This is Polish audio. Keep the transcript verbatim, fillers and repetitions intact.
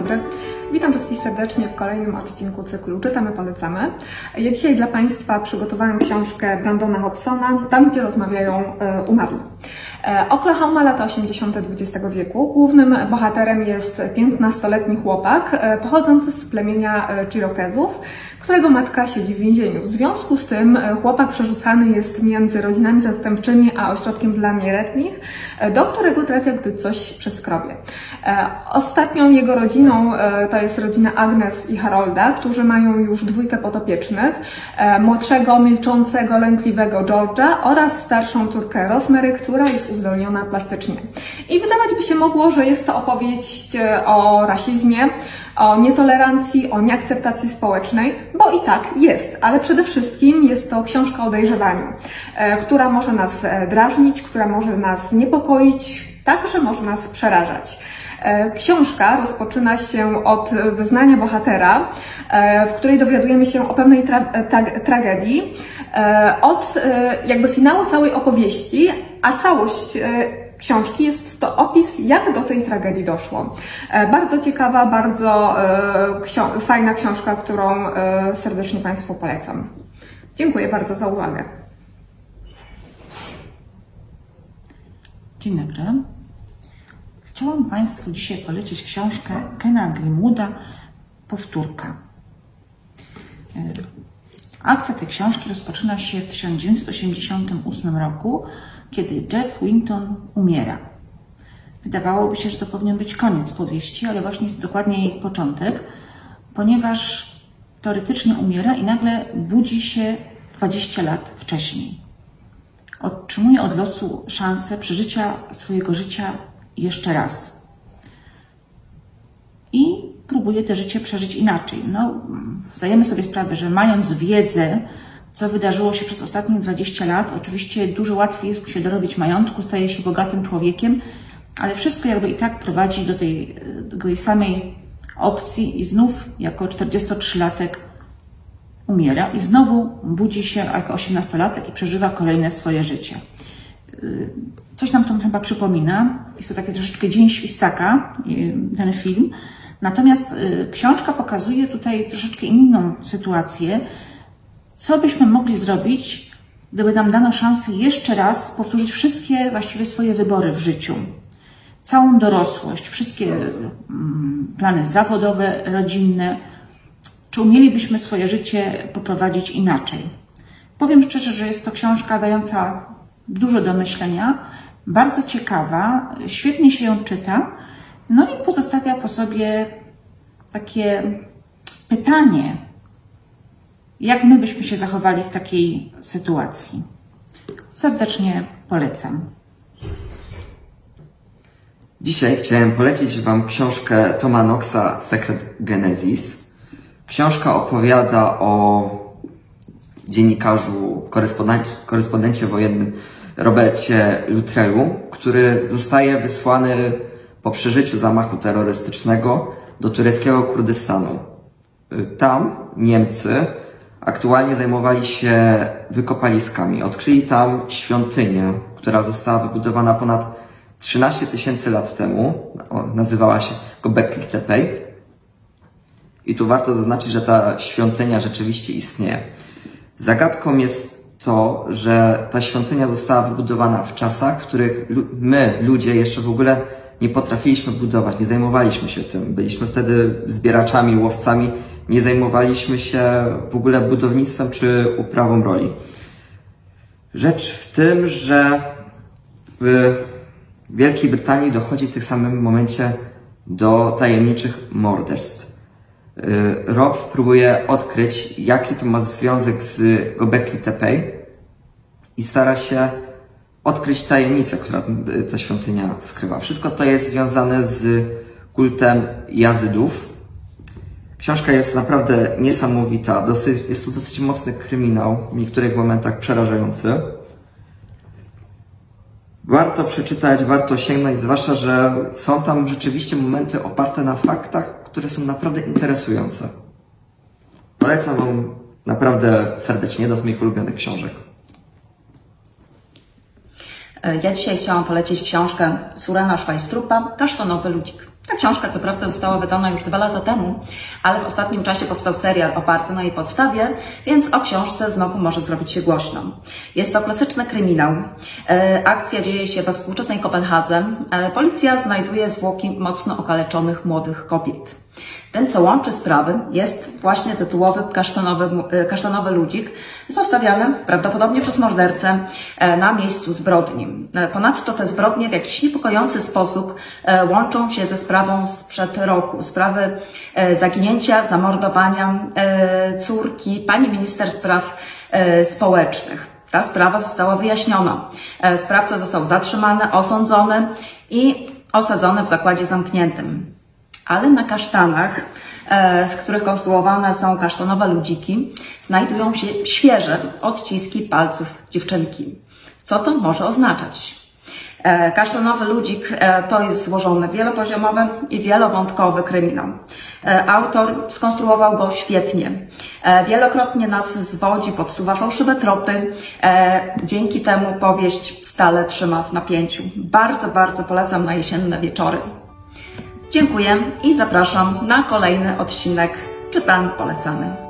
dobry. Witam wszystkich serdecznie w kolejnym odcinku cyklu Czytamy, Polecamy. Ja dzisiaj dla Państwa przygotowałam książkę Brandona Hobsona, Tam, gdzie rozmawiają umarli. Oklahoma, lata osiemdziesiąte dwudziestego wieku. Głównym bohaterem jest piętnastoletni chłopak pochodzący z plemienia Cherokezów, którego matka siedzi w więzieniu. W związku z tym chłopak przerzucany jest między rodzinami zastępczymi a ośrodkiem dla nieletnich, do którego trafia, gdy coś przeskrobie. Ostatnią jego rodziną to jest rodzina Agnes i Harolda, którzy mają już dwójkę podopiecznych, młodszego, milczącego, lękliwego George'a oraz starszą córkę Rosemary, która jest uzdolniona plastycznie. I wydawać by się mogło, że jest to opowieść o rasizmie, o nietolerancji, o nieakceptacji społecznej, bo i tak jest, ale przede wszystkim jest to książka o dojrzewaniu, która może nas drażnić, która może nas niepokoić, także może nas przerażać. Książka rozpoczyna się od wyznania bohatera, w której dowiadujemy się o pewnej tra tra tragedii, od jakby finału całej opowieści, a całość książki jest to opis, jak do tej tragedii doszło. Bardzo ciekawa, bardzo ksio fajna książka, którą serdecznie Państwu polecam. Dziękuję bardzo za uwagę. Dzień dobry. Chciałam Państwu dzisiaj polecić książkę Kena Grimwooda Powtórka. Akcja tej książki rozpoczyna się w tysiąc dziewięćset osiemdziesiątym ósmym roku, kiedy Jeff Winton umiera. Wydawałoby się, że to powinien być koniec powieści, ale właśnie jest dokładnie jej początek, ponieważ teoretycznie umiera i nagle budzi się dwadzieścia lat wcześniej. Otrzymuje od losu szansę przeżycia swojego życia jeszcze raz. I próbuje to życie przeżyć inaczej. No, zdajemy sobie sprawę, że mając wiedzę, co wydarzyło się przez ostatnie dwadzieścia lat, oczywiście dużo łatwiej jest mu się dorobić majątku, staje się bogatym człowiekiem, ale wszystko jakby i tak prowadzi do tej, do tej samej opcji i znów jako czterdziestotrzylatek umiera i znowu budzi się jako osiemnastolatek i przeżywa kolejne swoje życie. Coś nam to chyba przypomina. Jest to taki troszeczkę Dzień Świstaka, ten film. Natomiast książka pokazuje tutaj troszeczkę inną sytuację. Co byśmy mogli zrobić, gdyby nam dano szansę jeszcze raz powtórzyć wszystkie właściwie swoje wybory w życiu? Całą dorosłość, wszystkie plany zawodowe, rodzinne. Czy umielibyśmy swoje życie poprowadzić inaczej? Powiem szczerze, że jest to książka dająca dużo do myślenia, bardzo ciekawa, świetnie się ją czyta, no i pozostawia po sobie takie pytanie, jak my byśmy się zachowali w takiej sytuacji. Serdecznie polecam. Dzisiaj chciałem polecić Wam książkę Toma Knoxa Secret Genesis. Książka opowiada o dziennikarzu, korespondencie, korespondencie wojennym Robercie Luttrellu, który zostaje wysłany po przeżyciu zamachu terrorystycznego do tureckiego Kurdystanu. Tam Niemcy aktualnie zajmowali się wykopaliskami. Odkryli tam świątynię, która została wybudowana ponad trzynaście tysięcy lat temu. Nazywała się Göbekli Tepe. I tu warto zaznaczyć, że ta świątynia rzeczywiście istnieje. Zagadką jest to, że ta świątynia została wybudowana w czasach, w których my, ludzie, jeszcze w ogóle nie potrafiliśmy budować, nie zajmowaliśmy się tym. Byliśmy wtedy zbieraczami, łowcami, nie zajmowaliśmy się w ogóle budownictwem czy uprawą roli. Rzecz w tym, że w Wielkiej Brytanii dochodzi w tym samym momencie do tajemniczych morderstw. Rob próbuje odkryć, jaki to ma związek z Göbekli Tepe i stara się odkryć tajemnicę, która ta świątynia skrywa. Wszystko to jest związane z kultem Jazydów. Książka jest naprawdę niesamowita. Dosyć, jest to dosyć mocny kryminał, w niektórych momentach przerażający. Warto przeczytać, warto sięgnąć, zwłaszcza, że są tam rzeczywiście momenty oparte na faktach, które są naprawdę interesujące. Polecam Wam naprawdę serdecznie, jedna z moich ulubionych książek. Ja dzisiaj chciałam polecić książkę Surena Schweistrupa, Kasztanowy ludzik. Ta książka co prawda została wydana już dwa lata temu, ale w ostatnim czasie powstał serial oparty na jej podstawie, więc o książce znowu może zrobić się głośno. Jest to klasyczny kryminał. Akcja dzieje się we współczesnej Kopenhadze. Policja znajduje zwłoki mocno okaleczonych młodych kobiet. Tym, co łączy sprawy, jest właśnie tytułowy kasztanowy, kasztanowy ludzik, zostawiany prawdopodobnie przez mordercę na miejscu zbrodni. Ponadto te zbrodnie w jakiś niepokojący sposób łączą się ze sprawą sprzed roku. Sprawy zaginięcia, zamordowania córki pani minister spraw społecznych. Ta sprawa została wyjaśniona. Sprawca został zatrzymany, osądzony i osadzony w zakładzie zamkniętym. Ale na kasztanach, z których konstruowane są kasztanowe ludziki, znajdują się świeże odciski palców dziewczynki. Co to może oznaczać? Kasztanowy ludzik to jest złożony wielopoziomowy i wielowątkowy kryminał. Autor skonstruował go świetnie. Wielokrotnie nas zwodzi, podsuwa fałszywe tropy. Dzięki temu powieść stale trzyma w napięciu. Bardzo, bardzo polecam na jesienne wieczory. Dziękuję i zapraszam na kolejny odcinek Czytany Polecany.